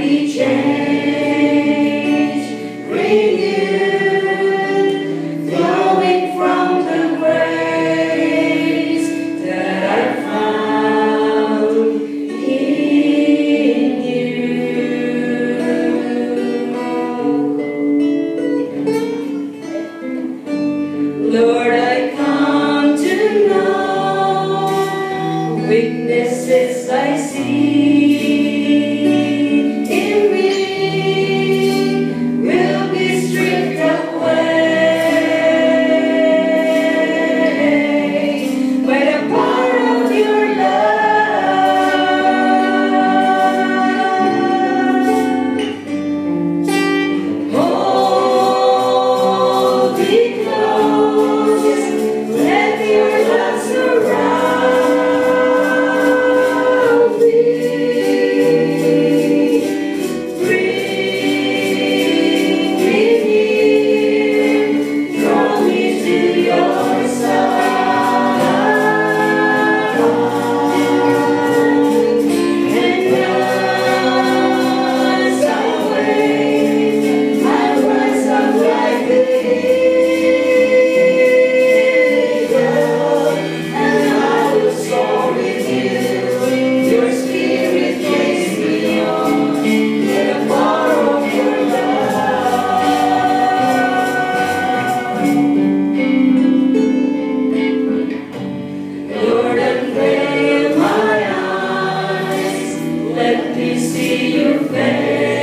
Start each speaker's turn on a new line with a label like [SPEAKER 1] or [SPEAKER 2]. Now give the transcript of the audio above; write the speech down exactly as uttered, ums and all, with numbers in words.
[SPEAKER 1] be changed, renewed, flowing from the grace that I found in you. Lord, I come to know weaknesses I see in me will be stripped away by the power of your love. Hold me close, let your love surround me. Bring me near, draw me to your side, and as I wait, I rise up like the eagle, and I will soar with you. Your spirit takes me on with the power of your love. Lord, unveil my eyes, let me see your face.